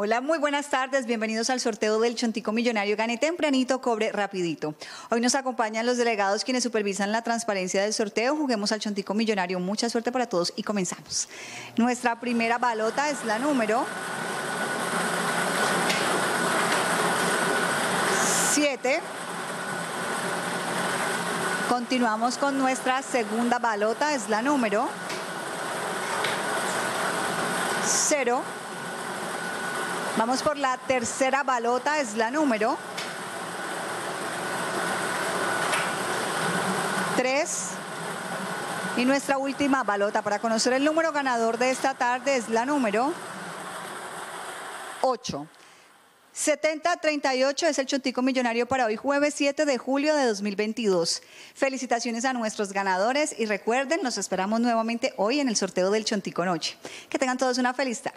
Hola, muy buenas tardes, bienvenidos al sorteo del Chontico Millonario. Gane tempranito, cobre rapidito. Hoy nos acompañan los delegados quienes supervisan la transparencia del sorteo. Juguemos al Chontico Millonario. Mucha suerte para todos y comenzamos. Nuestra primera balota es la número 7. Continuamos con nuestra segunda balota, es la número 0. Vamos por la tercera balota, es la número 3. Y nuestra última balota para conocer el número ganador de esta tarde es la número 8. 7038 es el Chontico Millonario para hoy, jueves 7 de julio de 2022. Felicitaciones a nuestros ganadores y recuerden, los esperamos nuevamente hoy en el sorteo del Chontico Noche. Que tengan todos una feliz tarde.